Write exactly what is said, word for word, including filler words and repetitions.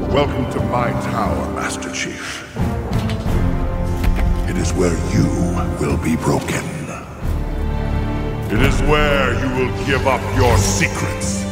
Welcome to my tower, Master Chief. It is where you will be broken. It is where you will give up your secrets.